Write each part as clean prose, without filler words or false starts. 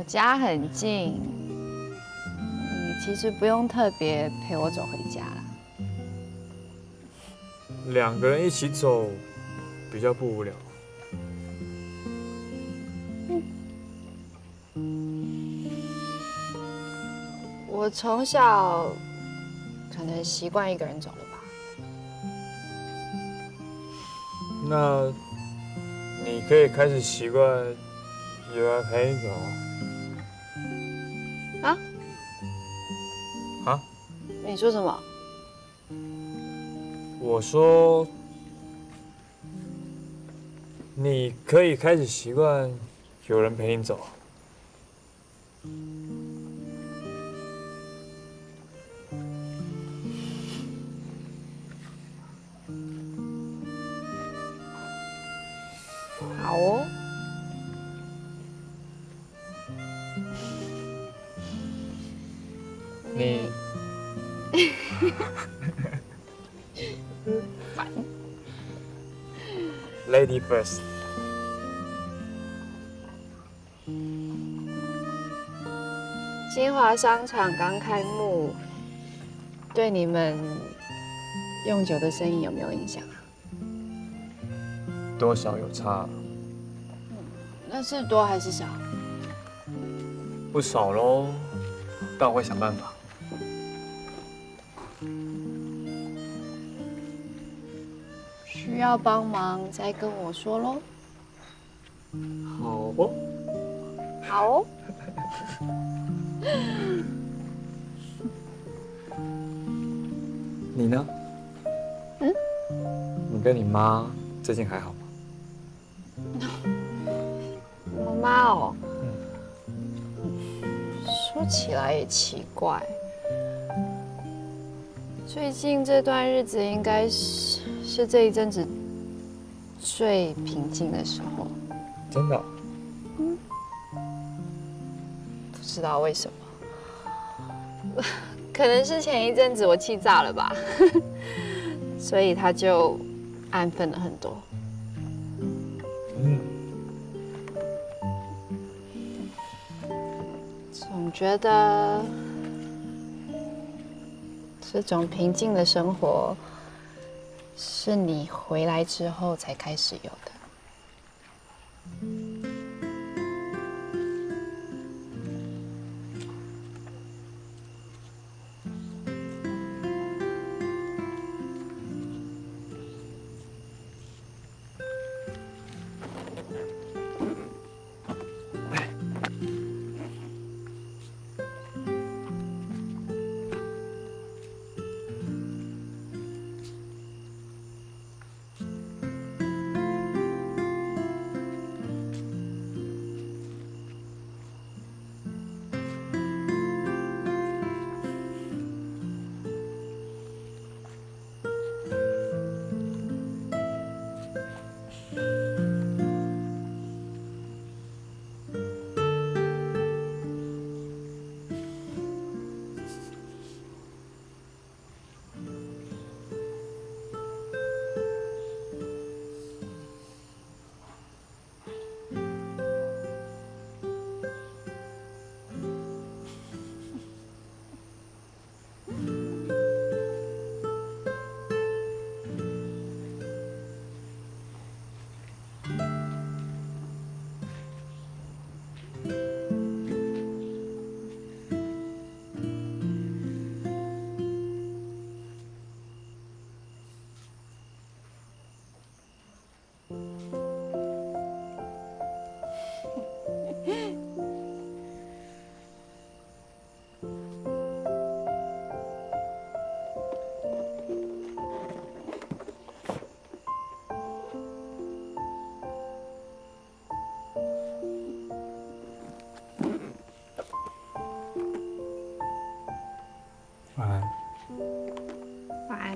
我家很近，你其实不用特别陪我走回家啦。 2个人一起走比较不无聊。 我从小可能习惯一个人走了吧。 那你可以开始习惯有人陪你走啊？ 啊？ 你说什么？ 我说，你可以开始习惯有人陪你走。 好哦。 你烦。 Lady first。 金华商场刚开幕，对你们用酒的生意有没有影响啊？ 多少有差， 那是多还是少？ 不少喽，但我会想办法。 需要帮忙再跟我说喽。 好哦。 好哦。 你呢？ 嗯？ 你跟你妈最近还好吗？ 我妈哦。说起来也奇怪，最近这段日子应该是这一阵子最平静的时候。 真的？ 不知道为什么，可能是前一阵子我气炸了吧，所以他就安分了很多。总觉得这种平静的生活是你回来之后才开始有的。 晚安。 晚安。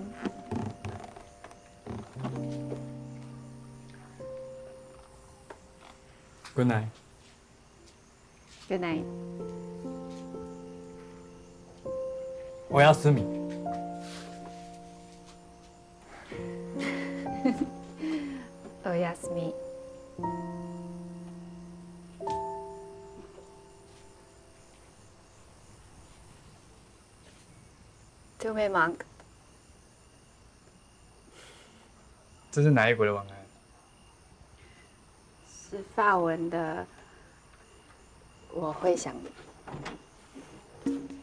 Good night。 Good night。 我要思米。 Oh, yes, me. 就没忙。 这是哪一国的晚安？ 是法文的，我会想你。